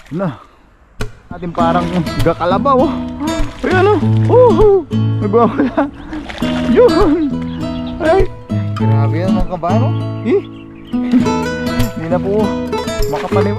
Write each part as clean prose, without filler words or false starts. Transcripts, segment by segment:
Na. Ating parang gakalabaw. Ayan o. Nagwawala. Yun. Ay. Grabe yan mga kabayan o. Hindi na po makapaliw.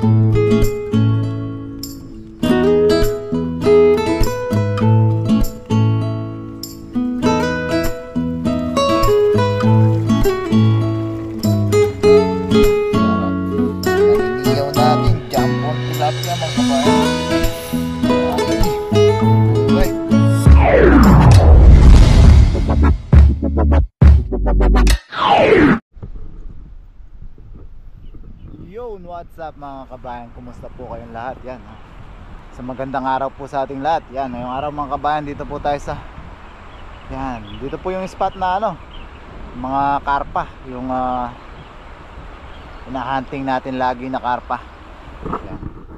Yun, what's up mga kabayan? Kumusta po kayong lahat? Yan, sa magandang araw po sa ating lahat. Yan, ngayong araw mga kabayan, dito po tayo sa yan, dito po yung spot na mga karpa. Yung hinahunting natin lagi na karpa. Yan,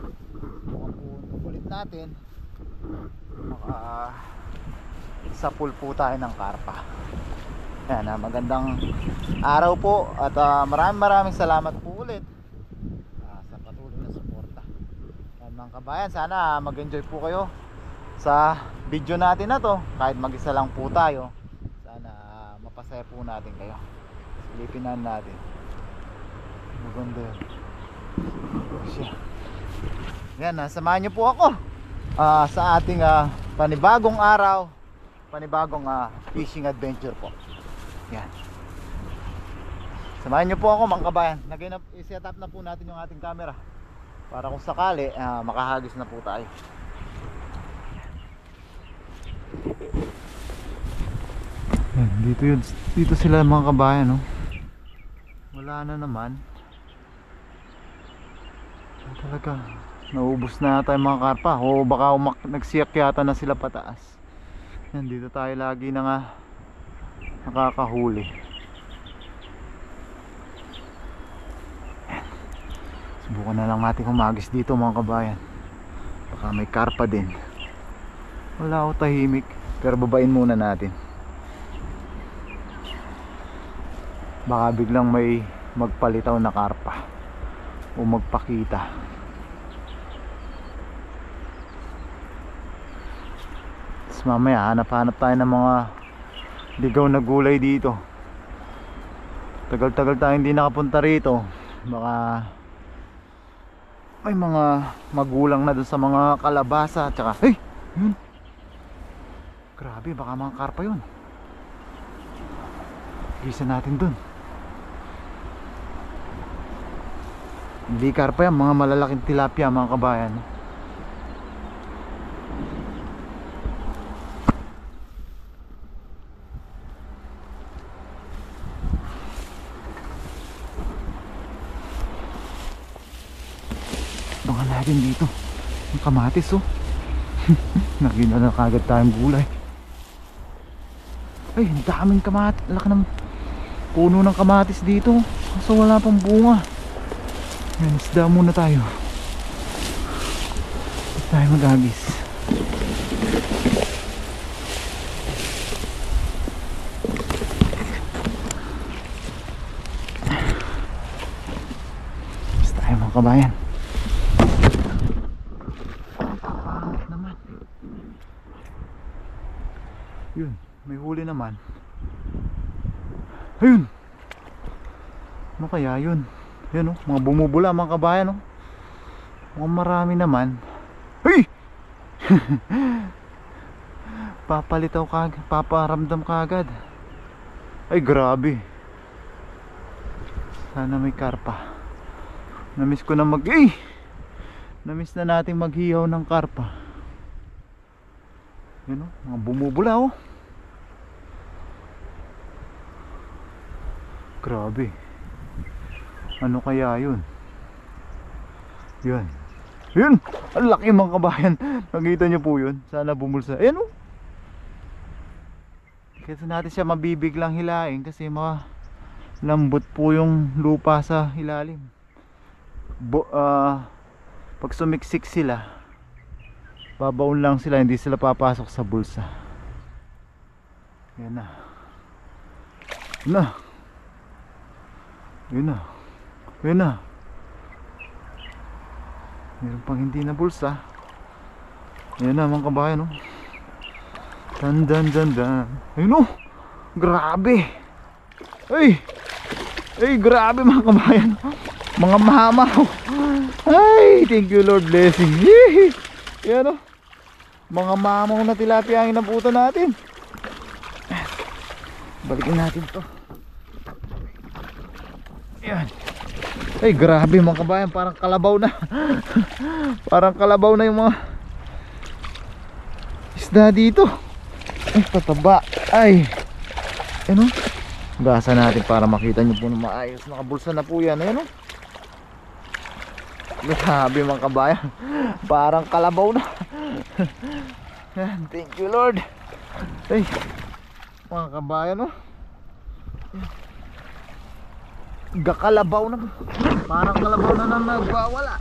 ulit natin sa pool po tayo ng karpa. Yan, magandang araw po. At maraming salamat po ulit sa patuloy na suporta. Yan mga kabayan, sana mag-enjoy po kayo sa video natin na to. Kahit mag-isa lang po tayo, sana mapasaya po natin kayo. Silipin natin. Maganda yun. Yan, samahan nyo po ako sa ating panibagong araw, panibagong fishing adventure po. Yan. Samahan nyo po ako mga kabayan. I-set up na po natin yung ating camera para kung sakali makahagis na po tayo. Yan, dito sila mga kabayan, no? Wala na naman. Talaga naubos na tayo mga karpa. O baka nagsiyak yata na sila pataas. Yan, dito tayo lagi na nga nakakahuli. Subukan na lang natin humagis dito mga kabayan. Baka may karpa din. Wala o, tahimik. Pero babain muna natin. Baka biglang may magpalitaw na karpa o magpakita. Tapos mamaya hanap-hanap tayo ng mga ligaw na gulay dito. Tagal-tagal tayo hindi nakapunta rito. Baka may mga magulang na dun sa mga kalabasa. Tsaka, yun. Grabe, baka mga karpa yun. Gisa natin dun. Hindi karpa yan, mga malalaking tilapia mga kabayan. Baka natin dito ang kamatis nakita na kagad tayong gulay. Ay, ang daming kamatis. Laki ng puno ng kamatis dito. Kaso wala pang bunga. Yan, isda muna tayo. Hindi tayo mag-agis. Basta tayo mga kabayan. Naman. Yun, may huli naman. Ayun. Ano kaya yun? Yan mga bumubula mga kabayan mga marami naman. Hey! Papalitaw kagad, paparamdam kagad. Ay grabe. Sana may karpa. Namiss ko na namiss na natin maghihaw ng karpa. Yan mga bumubula Grabe. Ano kaya yun? Yun. Yun! Ang laki mga kabayan. Nakita nyo po yun. Sana bumulsa. Ayan kasi natin siya mabibiglang hilain kasi lambot po yung lupa sa ilalim. Pag sumiksik sila, babaon lang sila, hindi sila papasok sa bulsa. Yan na. Yun na. Meron pang hindi na bulsa. Ayan na mga kabayan, no? Dan dan dan dan. Ayun, no? Grabe. Ay, ay, grabe mga kabayan. Mga mamaw. Ay, thank you Lord, blessing. Ayan, no? Mga mamaw na tilapia ang inabutan natin. Balikin natin to. Ayan. Ay, grabe mga kabayan, parang kalabaw na. Parang kalabaw na yung mga isda dito. Ay, tataba. Ay, ano? Gasa natin para makita nyo po na maayos. Nakabulsa na po yan. Ayan, o. Grabe mga kabayan, parang kalabaw na. Ayan, thank you Lord. Ay, mga kabayan, o. Gakalabaw na. Parang kalabaw na nang nagwawala.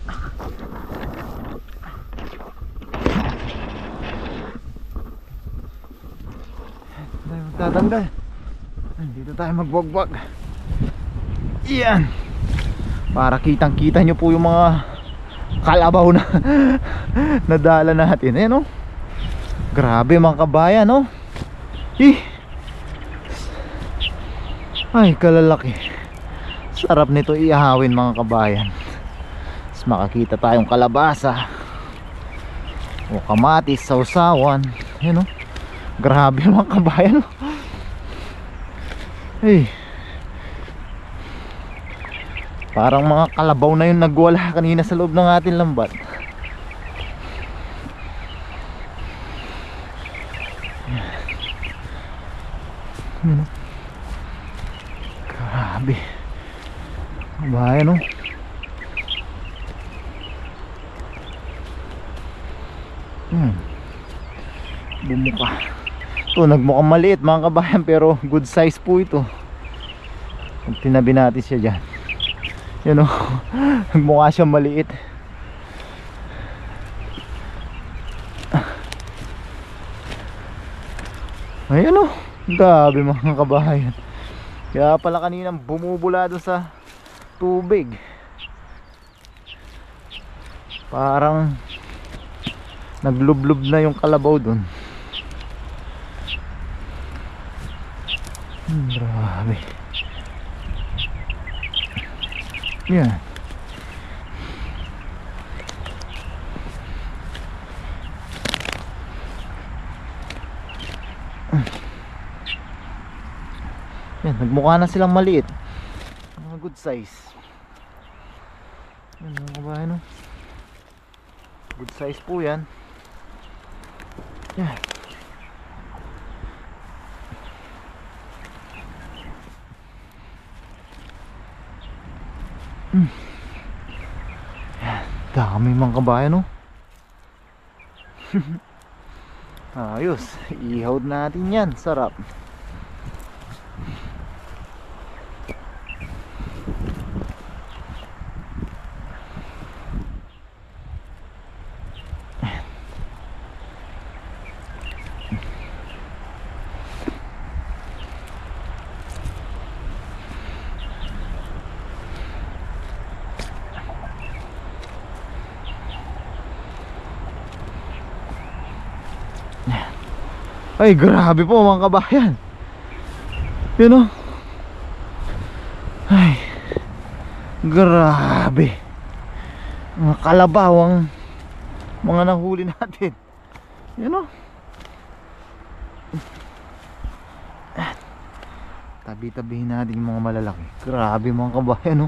Tayo magtatanggal. Dito tayo magwagwag. Iyan. Para kitang kita nyo po yung mga kalabaw na nadala natin. Ayan, o. Grabe mga kabayan, o. Ay, kalalaki. Sarap nito iahawin mga kabayan. Mas makakita tayong kalabasa o kamatis, sausawan. Ayan, o. Grabe mga kabayan, o. Ay, parang mga kalabaw na yung nagwala kanina sa loob ng ating lambat. Ayan, o. Grabe. Bahay, no? Bumuka. Ito, nagmukhang maliit mga kabayan, pero good size po ito. Pag tinabi natin siya dyan, yun, o. Nagmukha siya maliit. Ayan, o. Grabe mga kabayan. Kaya pala kaninang bumubula doon sa tubig. Parang naglublob na yung kalabaw doon. Grabe. Yan. Yan, nagmukha na silang maliit. Mga good size. Yan mga kabayan, no? Good size po yan. Yan. Yan, dami mga kabayan, no? Ayos, ihaw natin yan. Sarap. Ay, grabe po mga kabayan. Yun, o. Ay, grabe. Mga kalabaw ang mga nahuli natin. Yun, o. Tabi-tabihin natin yung mga malalaki. Grabe mga kabayan, o.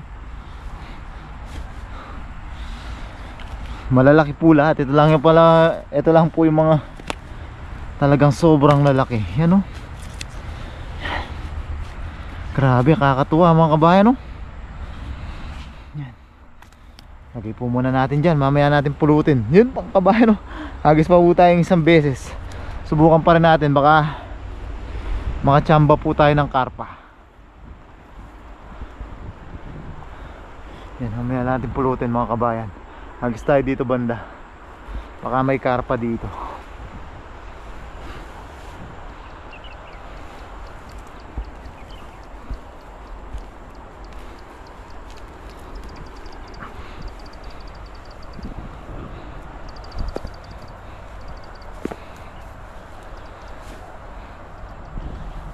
Malalaki po lahat. Ito lang yung pala, ito lang po yung mga talagang sobrang lalaki. Yan, o. Grabe, kakatuwa mga kabayan, o. Yan. Lagay po muna natin dyan. Mamaya natin pulutin. Yun mga kabayan, o. Hagis pa po tayong isang beses. Subukan pa rin natin. Baka makachamba po tayo ng karpa. Yan, mamaya natin pulutin mga kabayan. Hagis tayo dito banda. Baka may karpa dito.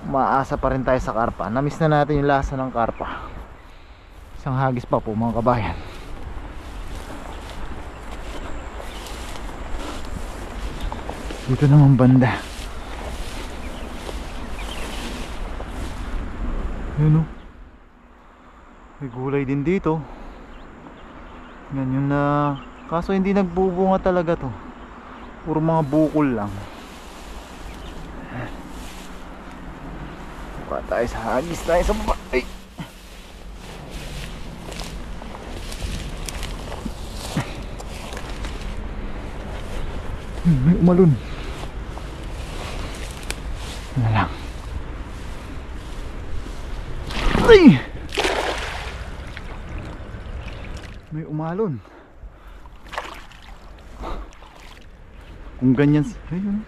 maasa pa rin tayo sa karpa. Namiss na natin yung lasa ng karpa. Isang hagis pa po mga kabayan. Dito naman banda. Yun o. May gulay din dito. Yan yung na... Kaso hindi nagbubunga talaga to. Puro mga bukol lang. Baka tayo sa hagis tayo sa baba. Ay! May umalun. Ano lang. Ay! May umalon. Kung ganyan, ayun.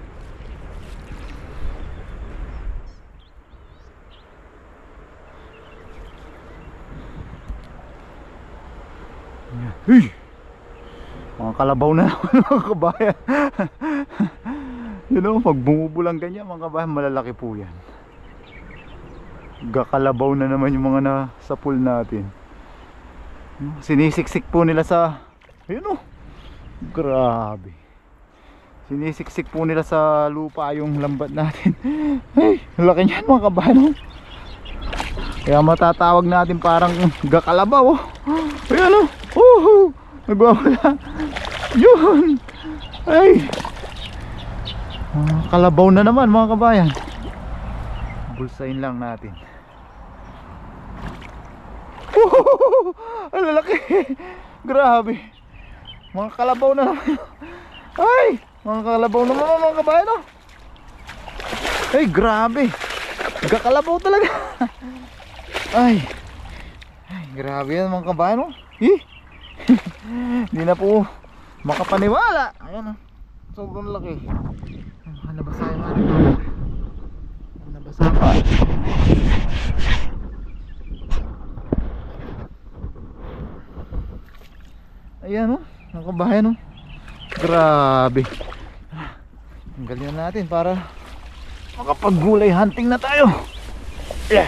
Hey! Mga kalabaw na naman mga kabayan. You know, pag bumubulang ganyan mga kabayan, malalaki po yan. Gakalabaw na naman yung mga nasa pool natin. Sinisiksik po nila sa, ayun o, grabe. Sinisiksik po nila sa lupa yung lambat natin. Ay, laki niyan mga kabayan. Kaya matatawag natin parang gakalabaw. Ayan o, nagwawala. Yun. Ay, kalabaw na naman mga kabayan. Bulsain lang natin. Ang lalaki. Grabe. Mga kalabaw na naman. Ay, mga kalabaw naman mga kabayan o. Ay, grabe. Gakalabaw talaga. Ay, grabe yan mga kabayan o. Hindi na po makapaniwala. Ayan o, sobrang laki. Nabasa yung natin. Nabasa pa. Ayan o, mga kabayan o. Grabe. Tanggalin natin para makapaggulay hunting na tayo. Yeah.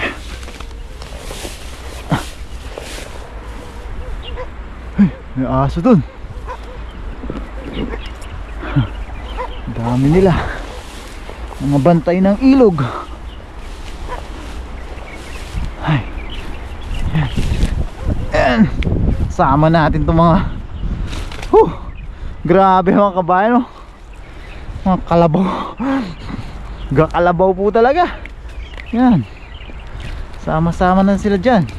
Ay, may aso dun. Dami nila. Mga bantay ng ilog. Ay. Yan. Yan. Sama natin itong mga grabe mga kabayan oh. Mga kalabaw. Gakalabaw po talaga. Yan. Sama-sama na sila dyan.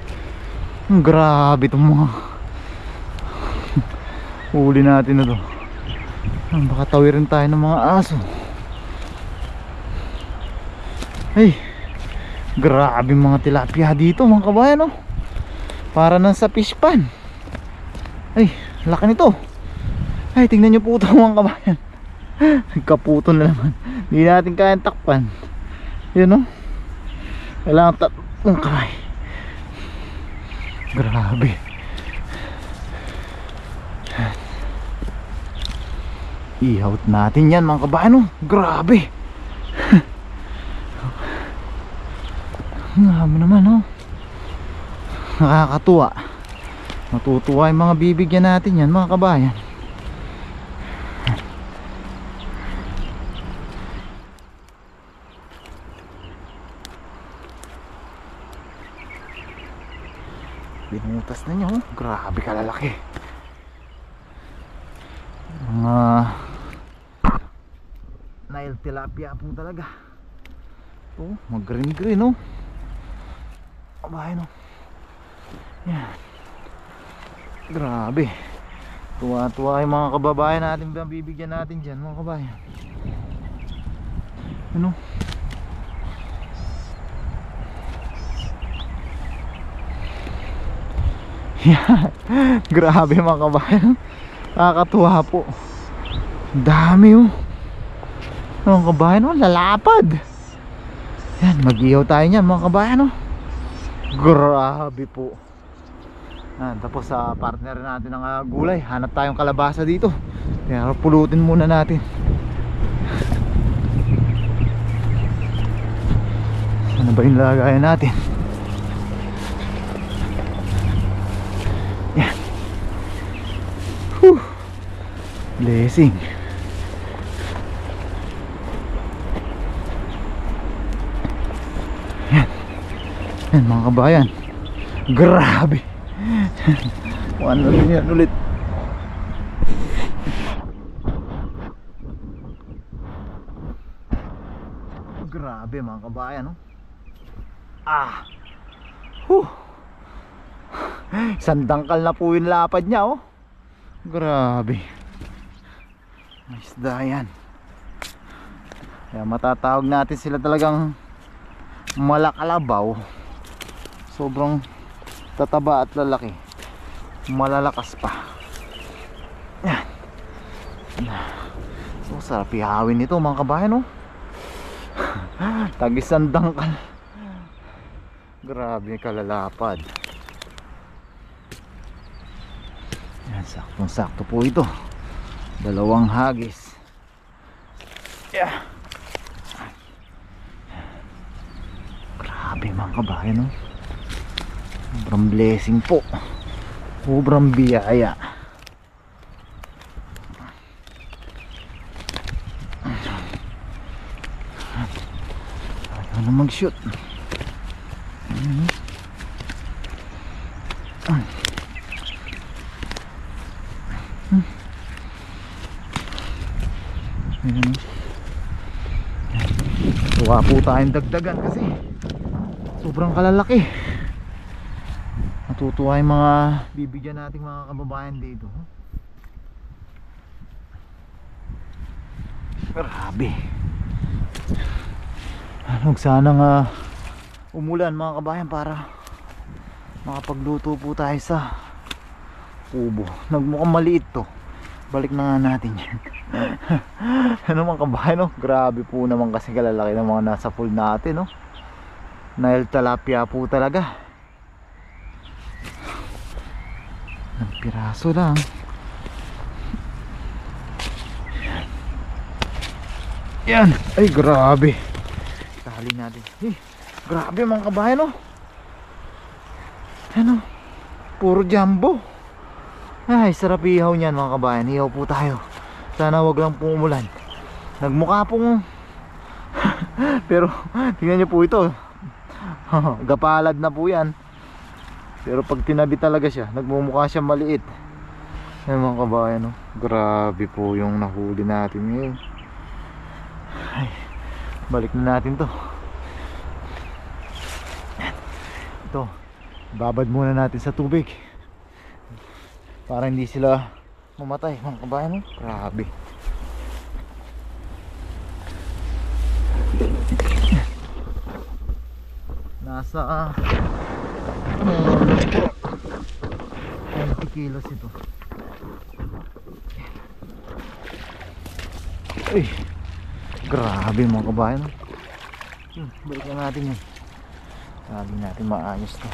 Grabe itong mga huli natin na to. Baka tawirin tayo ng mga aso. Ay, grabe mga tilapia dito mga kabayan oh. Para nang sa fish pan. Ay, laki nito. Ay, tingnan nyo po ito mga kabayan. Kaputo na naman. Hindi natin kayang takpan. Yun o. Kailangan tatlong kamay. Grabe. Ihawt natin yan mga kabayan o. Grabe. Grabe naman o. Nakakatuwa. Matutuwa yung mga bibigyan natin yan mga kabayan. Binutas na nyo. Grabe kalalaki. Mga Nile tilapia po talaga. Oh, mag green green oh. Kabayan oh. Yan. Grabe. Tuwa-tuwa yung mga kababayan natin, bibigyan natin dyan mga kabayan. Ano? Yan. Grabe mga kabayan. Nakakatuwa po. Dami oh. Mga kabayan oh, lalapad. Yan, mag-ihaw tayo niyan mga kabayan oh. Grabe po. Tapos sa partner natin ng gulay, hanap tayong kalabasa dito. Kaya pulutin muna natin. Ano ba yung lagayan natin? Yan. Whew. Blessing. Yan. Yan mga kabayan. Grabe. Ano yan ulit. Grabe mga kabayan, no? Sandangkal na po yung lapad niya, oh. Grabe. Isda yan. Kaya matatawag natin sila talagang malakalabaw. Sobrang tataba at lalaki. Malalakas pa. Yan. So sarap ihawin nito mga kabayan, oh. Tagisandangkal. Grabe kalalapad. Yan, saktong sakto po ito. Dalawang hagis. Yeah. Grabe mga kabayan, no? Sobrang blessing po. Sobrang biyaya. Ayaw na mag-shoot. Tuwa po tayong dagdagan kasi sobrang kalalaki. Natutuwa yung mga bibigyan nating mga kababayan dito. Grabe. Huwag sanang umulan mga kabayan para makapagluto po tayo sa kubo. Nagmukhang maliit to. Balik na nga natin yan. Ano mga kabayan, no? Grabe po naman kasi kalalaki ng mga nasa pool natin, no? Nile tilapia po talaga. Ng piraso lang. Yan. Ay grabe. Tali natin. Grabe mga kabayan, no? Ano? Puro jumbo. Ay sarap ihaw niyan mga kabayan. Ihaw po tayo. Sana wag lang pong umulan. Nagmukha pong pero tingnan nyo po ito. Gapalad na po yan. Pero pag tinabi talaga siya, nagmumukha siya maliit. Ay mga kabayan, no? Grabe po yung nahuli natin ngayon. Ay, balik na natin to. Ito, babad muna natin sa tubig para hindi sila mamatay mga kabayan, no? Grabe. Nasa 20 kilos ito. Uy, grabe mga kabayan, no? Balik na natin yun. Sabi natin maayos to.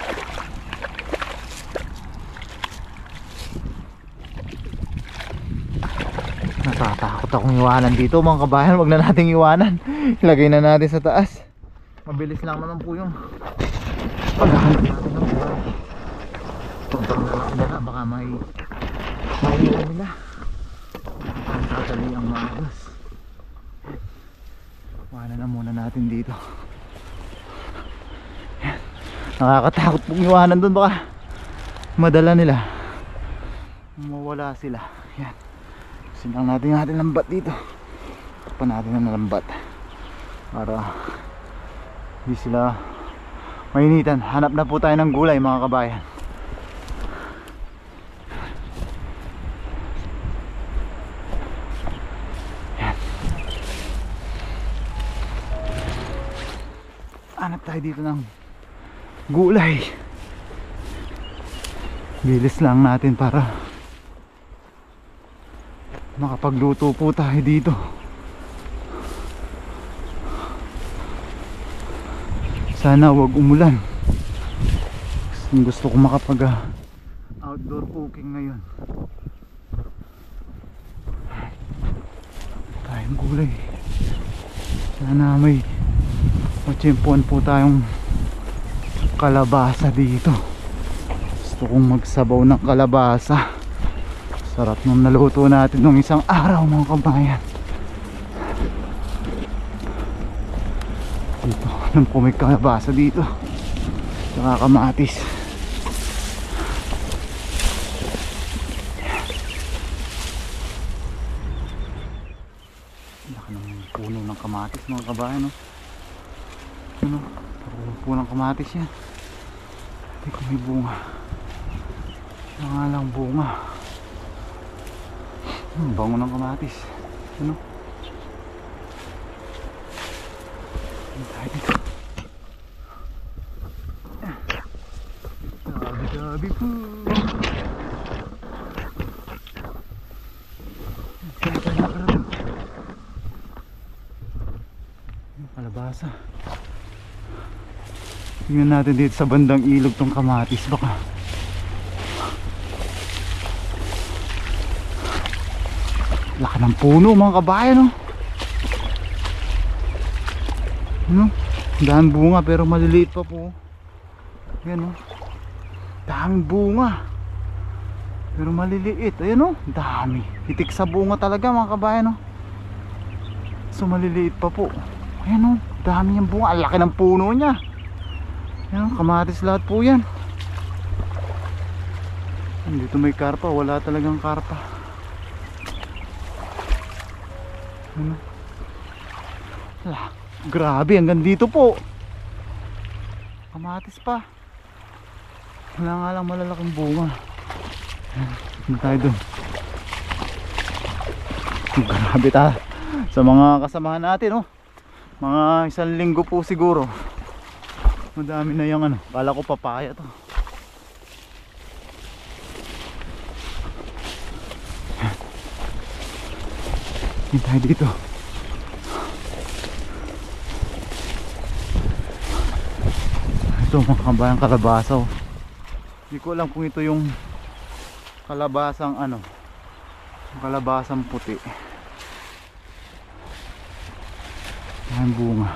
Natatakot akong iwanan dito mga kabayan. Huwag na nating iwanan. Ilagay na natin sa taas. Mabilis lang naman po yung paghahanap natin ng buhay. Tuntang nila, baka may iwan nila. Ang tatali ang magas. Iwanan na muna natin dito. Nakakatakot pong iwanan dun, baka madala nila, mawala sila. Yan, sinang natin yung ating lambat dito. Pa natin ang lambat para hindi sila mainitan. Hanap na po tayo ng gulay mga kabayan. Yan, hanap tayo dito ng gulay. Bilis lang natin para makapagluto po tayo dito. Sana wag umulan. Gusto ko makapag outdoor cooking ngayon. Tayong gulay. Sana may Tsimpuan po tayong kalabasa dito. Gusto kong magsabaw ng kalabasa. Sarap nung naluto natin nung isang araw mga kabayan. Dito, alam ko may kalabasa dito. Saka kamatis. Laki ng puno ng kamatis mga kabayan, no? Ano? Puno ng kamatis yan. Hindi ko may bunga. Siya nga lang bunga. Bango ng kamatis. Ano? Tayo dito. Gabi po. Kalabasa. Tingnan natin dito sa bandang ilog tong kamatis. Baka laki ng puno mga kabayan, no? Ano? Dahil bunga pero maliliit pa po. Ayan, no? Daming bunga pero maliliit. Ayan, no? Dami. Hitik sa bunga talaga mga kabayan, no? So maliliit pa po. Ayan, no? Dami yung bunga. Ang laki ng puno niya. Ayan, kamatis lahat po yan. Dito may karpa. Wala talagang karpa. Ano? Grabe, hanggang dito po. Kamatis pa. Wala nga lang malalaking bunga. Ano tayo dun? Grabe ta. Sa mga kasamahan natin, oh. Mga 1 linggo po siguro. Madami na yung ano. Kala ko papaya to. Hindi tayo dito. Ito mga kabayang kalabasa, oh. Hindi ko alam kung ito yung kalabasang ano, kalabasang puti. Ayan bunga.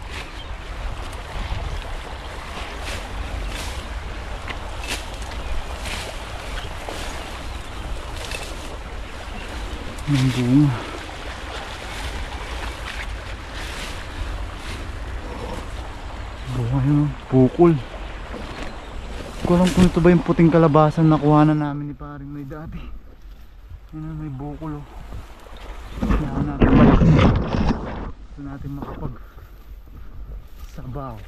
Ayan bunga. Bunga yun, pukol. Hindi ko alam kung ito ba yung puting kalabasan na kuha na namin ni paring may dati. Ayan, may bukol, oh. Kailangan natin malaki. Ito natin makapag sabaw.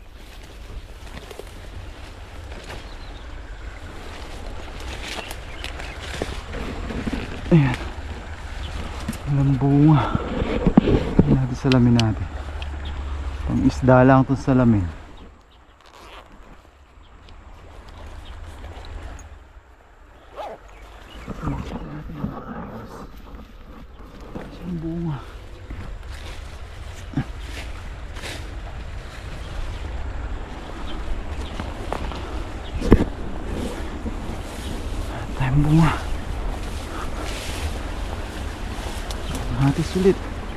Ayan, walang bunga. Ayan natin, salamin natin. Pang isda lang itong salamin. Saan bunga? Tayong bunga. Hati sulit.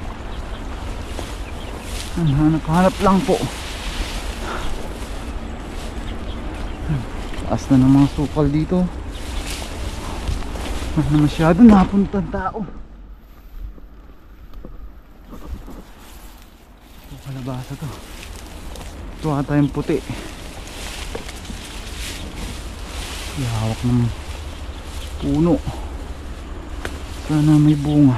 Hanap lang po. Taas na ng mga sukal dito. Ano masyado napuntang tao. Ito kalabasa to. Ito ata yung puti. Hawak ng puno. Sana may bunga.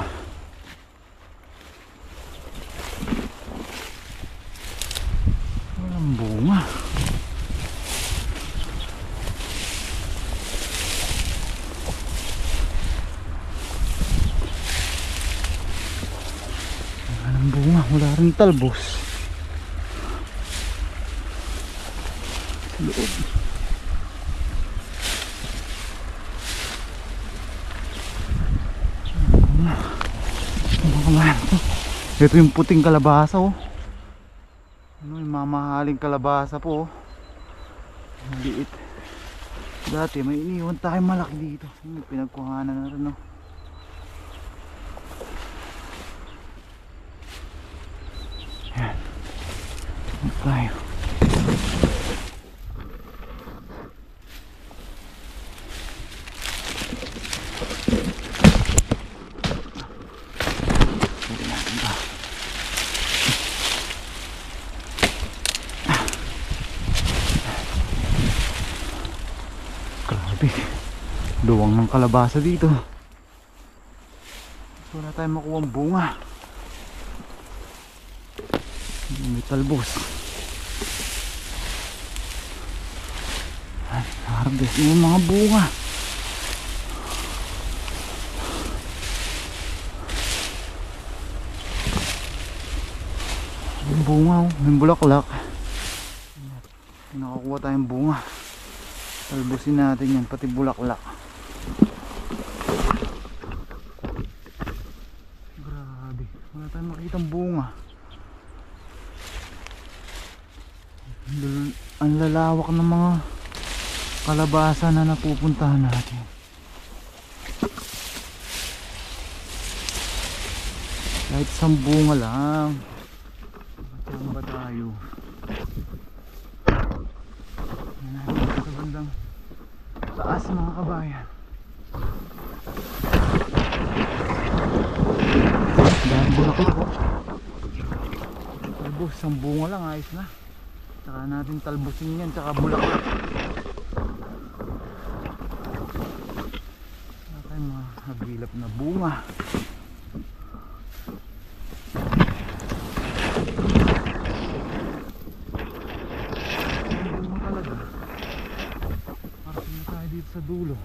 Walang bunga. Walang bunga. Wala rin talbos. Loob. Ito yung puting kalabasa, oh. Ano yung mamahaling kalabasa po, oh. Maliit. Dati may iniwan tayong malaki dito. May pinagkuhanan na rin, oh. Yan. tayo. Grabe, luwang ng kalabasa dito. Wala tayong makuha ang bunga. May talbos. Ay, harvest yung mga bunga. Yung bunga, oh, may bulaklak. Nakakuha tayong bunga. Talbosin natin yan, pati bulaklak. Grabe, wala tayong makitang bunga. Ang lalawak ng mga kalabasa na napupuntahan natin. Kahit isang bunga lang. Saan ba tayo? Sa bandang taas mga kabayan. Dahil bulaklak ko. Talbos, isang bunga lang, ayos na. Saka natin talbosin yan, saka bulaklak. Saka tayo mga hagilap na bunga. Bunga talaga. Parating na tayo dito sa dulo.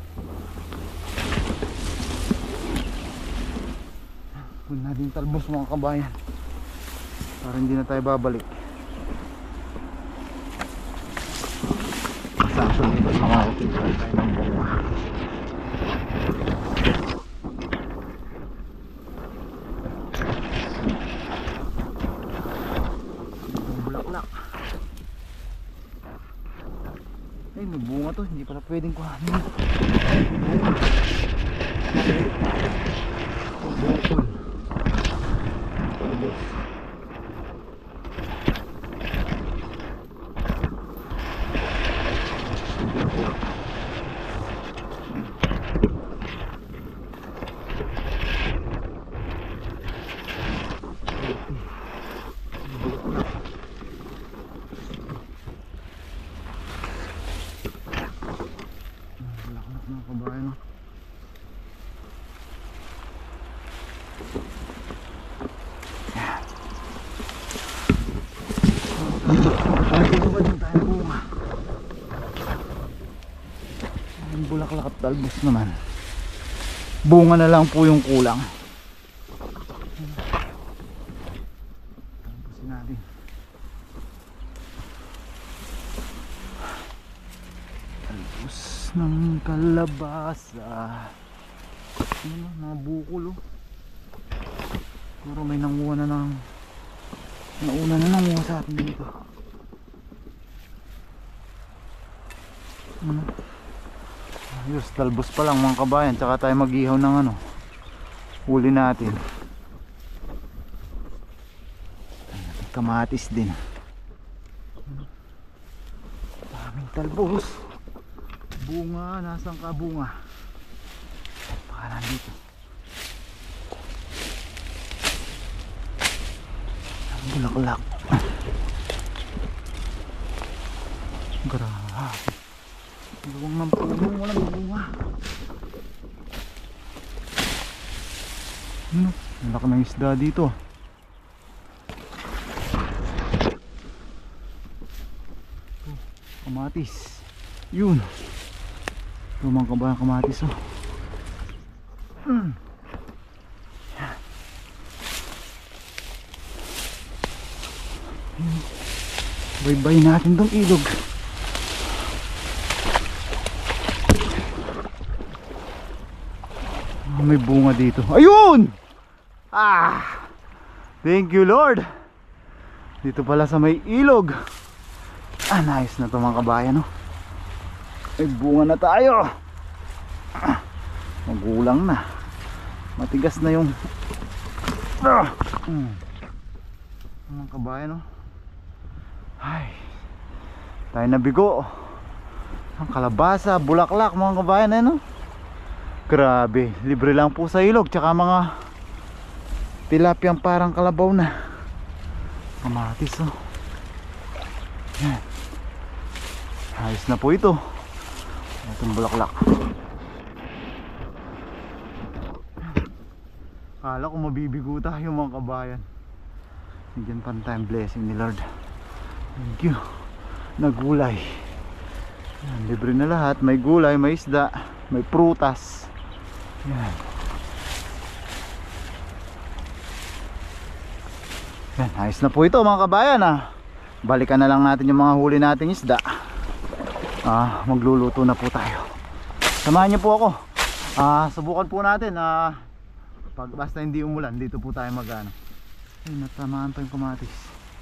Huwag natin talbos mga kabayan, para hindi na tayo babalik. Actually, makakakita tayo ng bunga. Bulaklak. Ay, may bunga to, hindi pala pwedeng kuhanin. Bukol. Bulaklak at talbos naman. Bunga na lang po yung kulang. Talbosin natin. Talbos ng kalabasa. Ano, mga bukol oh. Puro may nanguha na ng nauna na nanguha sa atin dito. Ano? Ayos, talbos pa lang mga kabayan. Tsaka tayo mag-ihaw ng ano, huli natin. Kamatis din. Daming talbos. Bunga, nasaan ka bunga? Baka nandito. Ang bulaklak. Grabe. Luwang ng puno, walang bunga. Ano? Malaki ng isda dito. Kamatis. Yun. Lumang kabayan kamatis oh. Bye-bye natin tong ilog. May bunga dito. Ayun! Ah! Thank you Lord. Dito pala sa may ilog. Ah, nice na to mga kabayan, no? May bunga na tayo. Ah, magulang na. Matigas na yung mga kabayan, no? Ay, tayo nabigo. Ang kalabasa, bulaklak mga kabayan, ano? Grabe, libre lang po sa ilog. Tsaka mga tilapiyang parang kalabaw na. Kamatis, oh. Yan. Ayos na po ito. Itong bulaklak. Kala ko mabibigo tayo mga kabayan. Bigyan pa tayong blessing ni Lord. Thank you. Nagulay. Yan, libre na lahat. May gulay, may isda, may prutas. Yan. Yan, ayos na po ito mga kabayan, ah. Balikan na lang natin yung mga huli nating isda. Magluluto na po tayo. Samahan niyo po ako. Subukan po natin pag basta hindi umulan, dito po tayo magano. Ay, natamaan pa yung kamatis.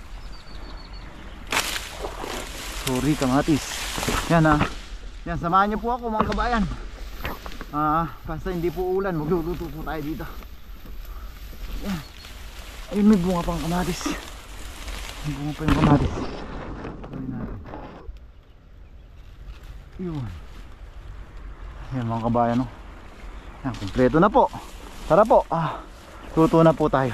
Sorry kamatis. Yan, yan, samahan niyo po ako mga kabayan. Basta hindi po ulan, magluluto po tayo dito. Yan. Ayun, may bunga pang kamatis. May bunga pa yung kamatis. Ayun natin. Yun. Yan mga kabayan, oh. Yan, kompleto na po. Tara po, luto na po tayo.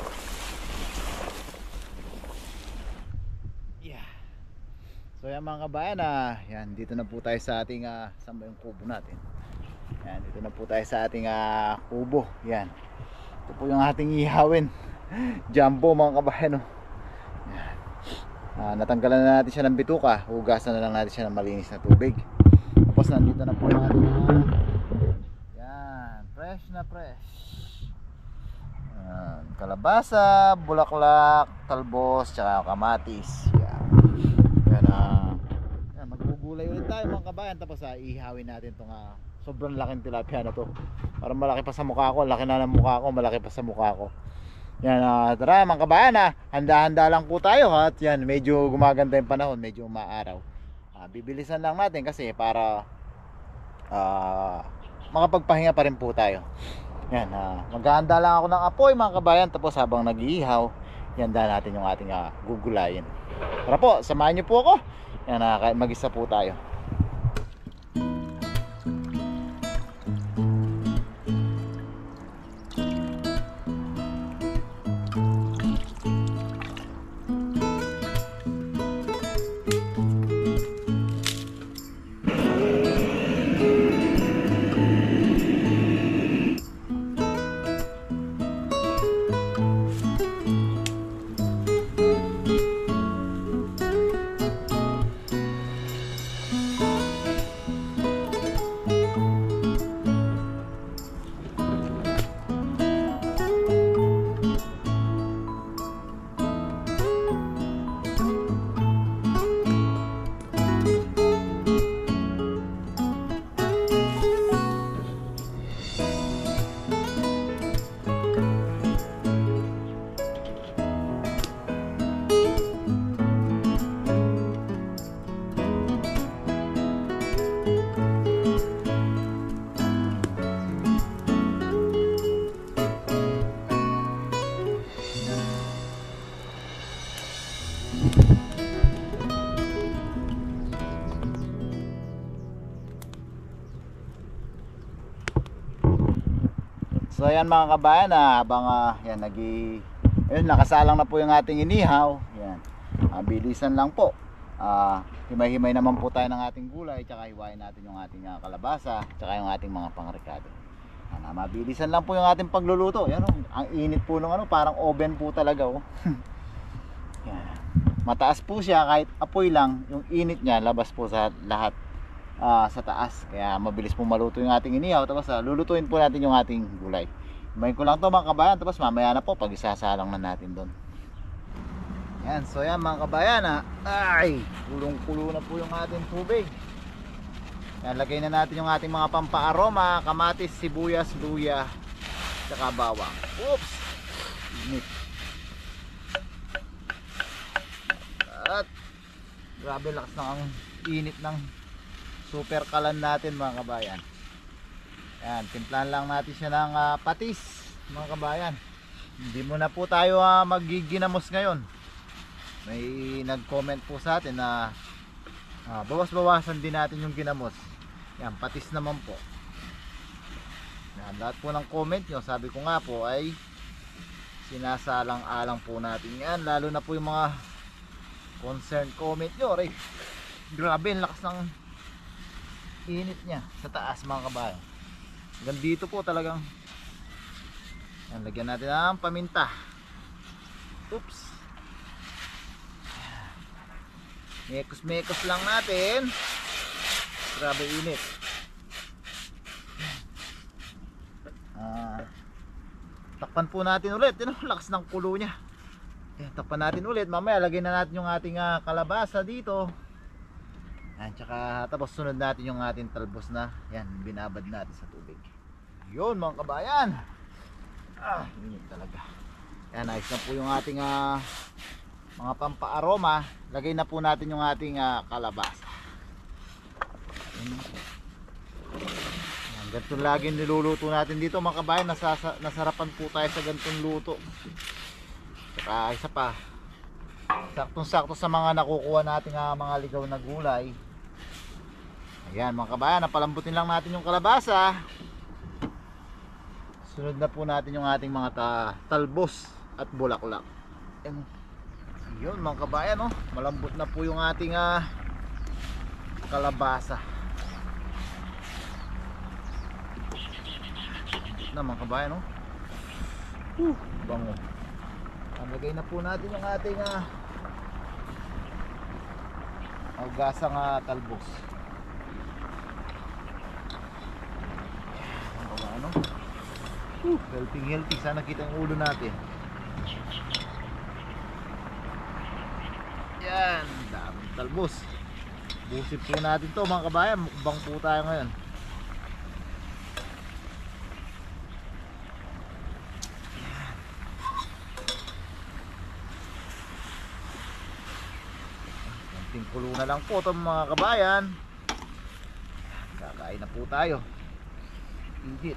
Yeah. So yan mga kabayan, yan, dito na po tayo sa ating saan ba yung kubo natin? Yan, dito na po tayo sa ating kubo. Yan. Ito po yung ating ihawin. Jumbo mga kabayan, oh. Yan. Natanggalan na natin siya ng bituka. Hugasan na lang natin siya ng malinis na tubig. Tapos nandito na po natin. Yan, fresh na fresh. Yan, kalabasa, bulaklak, talbos, tsaka kamatis. Yan. Yan, maggugulay ulit tayo mga kabayan. Tapos ihawin natin itong sobrang laking tilapia na to. Parang malaki pa sa mukha ko. Laki na ng mukha ko, malaki pa sa mukha ko. Yan, tara mga kabayan, handa-handa lang po tayo. At yan, medyo gumaganda yung panahon, medyo umaaraw. Bibilisan lang natin kasi para makapagpahinga pa rin po tayo. Yan, maghahanda lang ako ng apoy mga kabayan. Tapos habang nag-iihaw, handa natin yung ating gugulayin. Tara po, samahan niyo po ako. Yan, mag-isa po tayo. So ayan mga kabayan, habang yan, ayun, nakasalang na po yung ating inihaw. Yan, bilisan lang po. Himay-himay naman po tayo ng ating gulay. Tsaka hiwain natin yung ating kalabasa, tsaka yung ating mga pangrekado. Mabilisan lang po yung ating pagluluto. Yan, ang init po ng parang oven po talaga, oh. Yan. Mataas po siya, kahit apoy lang, yung init niya labas po sa lahat sa taas. Kaya mabilis po maluto yung ating inihaw. Tapos lulutuin po natin yung ating gulay. Himayin ko lang to mga kabayan. Tapos mamaya na po pag isasalang na natin doon. Yan, so yan mga kabayan, ay, kulong-kulo na po yung ating tubig. Yan, lagay na natin yung ating mga pampaaroma, kamatis, sibuyas, luya, tsaka bawang. Oops! Init. At grabe, lakas ng init ng super kalan natin mga kabayan. Yan, timplahan lang natin siya ng patis mga kabayan. Hindi muna po tayo magiginamos ngayon. may nag-comment po sa atin na bawas-bawasan din natin yung ginamos. Yan, patis naman po. Yan, lahat po ng comment nyo, sabi ko nga po ay sinasalang-alang po natin yan, lalo na po yung mga concerned comment nyo. Aray, grabe ang lakas ng init nya sa taas mga kabayan. Hanggang dito po talagang. Yan, lagyan natin ng paminta. Oops, mekos-mekos lang natin. Grabe init. Takpan po natin ulit. Yun, lakas ng kulo nya. Takpan natin ulit. Mamaya lagyan na natin yung ating kalabasa dito. Yan, tsaka tapos sunod natin yung ating talbos na yan, binabad natin sa tubig. Yun mga kabayan. Init talaga. Yan, ayos na po yung ating mga pampaaroma. Lagay na po natin yung ating kalabasa. Yan, ganito lagi niluluto natin dito mga kabayan. Nasarapan po tayo sa ganitong luto. Saka isa pa, saktong-sakto sa mga nakukuha natin mga ligaw na gulay. Ayan mga kabayan, napalambutin lang natin yung kalabasa. Sunod na po natin yung ating mga talbos at bulaklak. Yun mga kabayan, malambot na po yung ating kalabasa. Na mga kabayan, bango. Lagay na po natin yung ating gasang talbos. Healthy. Sana kita ang ulo natin. Yan, daming talbos. Busit po natin to mga kabayan. Mukbang po tayo ngayon. Konting kulo na lang po ito mga kabayan. Kakain na po tayo. Init.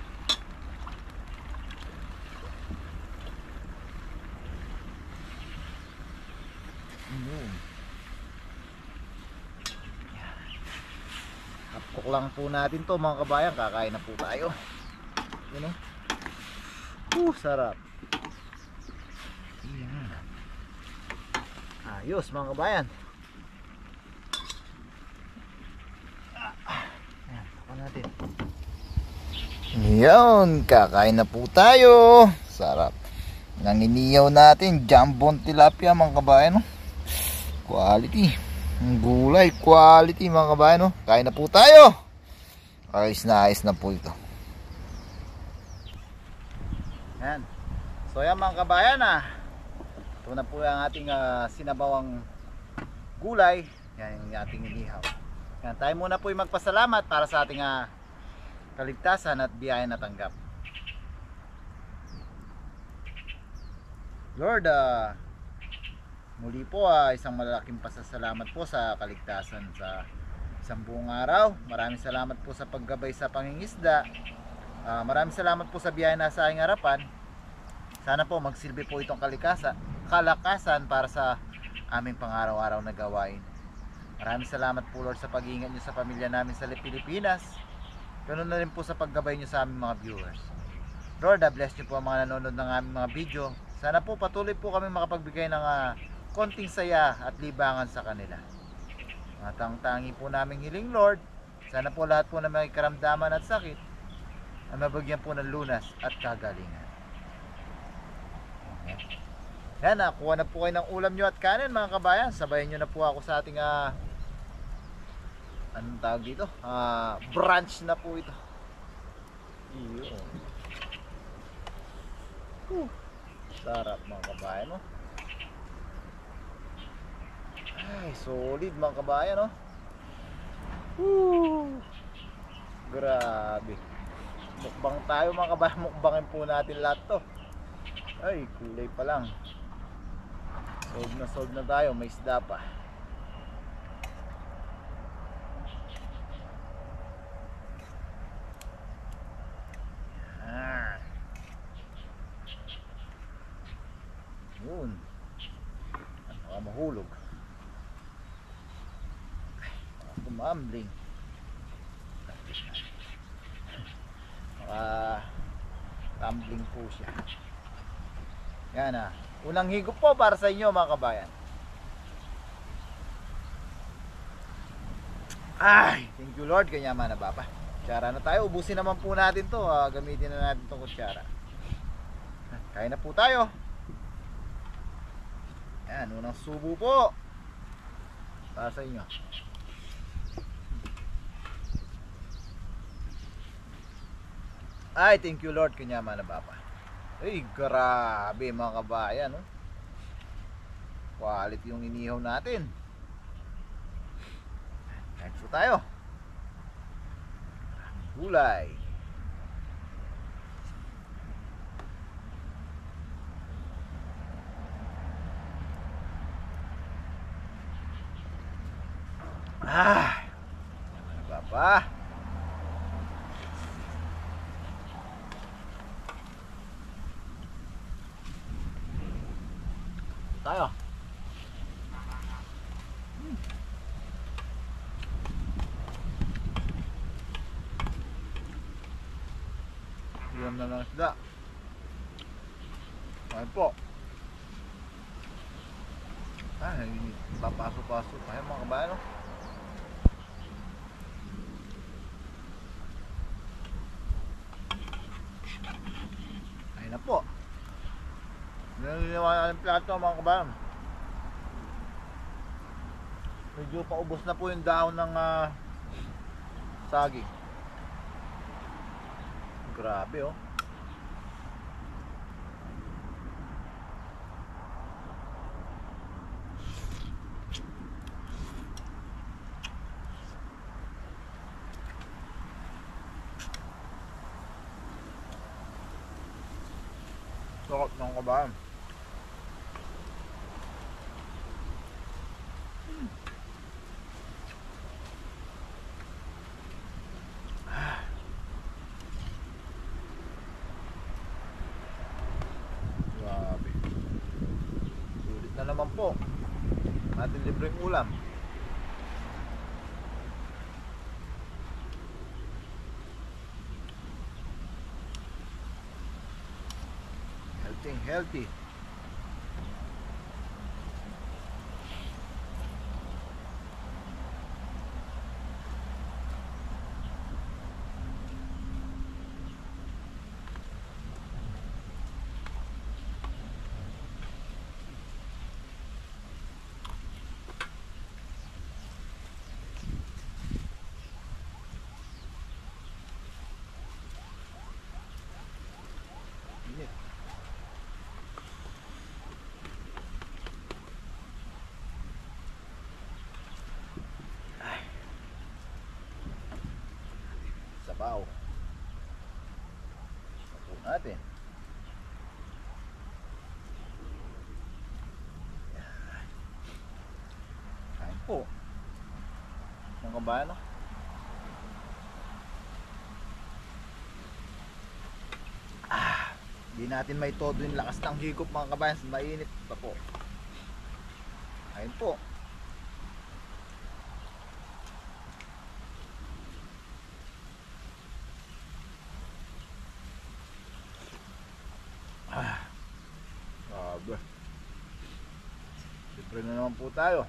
Kapkok lang po natin to mga kabayan. Kakain na po tayo. Yun sarap. Yan. Ayos mga kabayan. Yan, tapan natin. Yan, kakain na po tayo. Sarap. Nanginiyaw natin jambon tilapia mga kabayan. Quality. Gulay, quality mga kabayan. Kain na po tayo. Ayos na po ito. Yan. So yan mga kabayan, ito na po ang ating sinabawang gulay. Yan yung ating inihaw. Yan, tayo muna po yung magpasalamat para sa ating kaligtasan at biyaya na tanggap. Lord, muli po isang malaking pasasalamat po sa kaligtasan sa isang buong araw. Maraming salamat po sa paggabay sa pangingisda. Maraming salamat po sa biyaya na sa aking harapan. Sana po magsilbi po itong kalakasan para sa aming pang-araw-araw na gawain. Maraming salamat po Lord sa pag-iingat nyo sa pamilya namin sa Pilipinas. Ganun na rin po sa paggabay nyo sa aming mga viewers. Lord, bless nyo po ang mga nanonood ng aming mga video. Sana po patuloy po kami makapagbigay ng konting saya at libangan sa kanila. Matang-tangi po namin hiling Lord, sana po lahat po na may karamdaman at sakit ay mabagyan po ng lunas at kagalingan. Yan, nakuha na po kayo ng ulam nyo at kanin mga kabayan. Sabayan nyo na po ako sa ating anong tawag dito? Brunch na po ito. Sarap mga kabayan, Ay, solid mga kabayan, Grabe. Mukbang tayo mga kabayan. Mukbangin po natin lahat to. Ay, kulay pa lang. Solve na tayo. May isda pa. Yun. mahulog. Tumambling. Tumbling po siya. Yan na. Unang higop po para sa inyo mga kabayan. Ay, thank you Lord, kanya man na baba. Kutsara na tayo, ubusin naman po natin to. Gamitin na natin itong kutsara. Kain na po tayo. Yan, unang subo po para sa inyo. Ay, thank you Lord, kanya man na baba. Ay, grabe mga kabayan, no? Quality yung inihaw natin. Kain po tayo. Gulay. Ano ba? Tayo. Ilam na lang isda. Ayun po. Papaso-paso tayo mga kabayan, no? Ayun na po. Nililiwanag ng plato mga kabayan. Medyo paubos na po yung dahon ng saging. Grabe, oh. Sarap ng kabayan. Grabe. Sulit na naman po ating libreng ulam. Healthy. Sabaw. Sabaw natin. Kain po. Mga kabayan, no? Hindi natin may todo yung lakas ng higop mga kabayan. Mainit pa po. Kain po. Grabe. Siyempre na naman po tayo.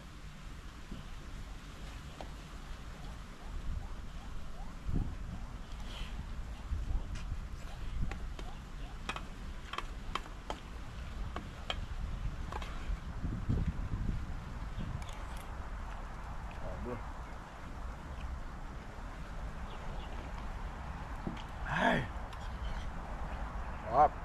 Grabe. Ay. Sarap.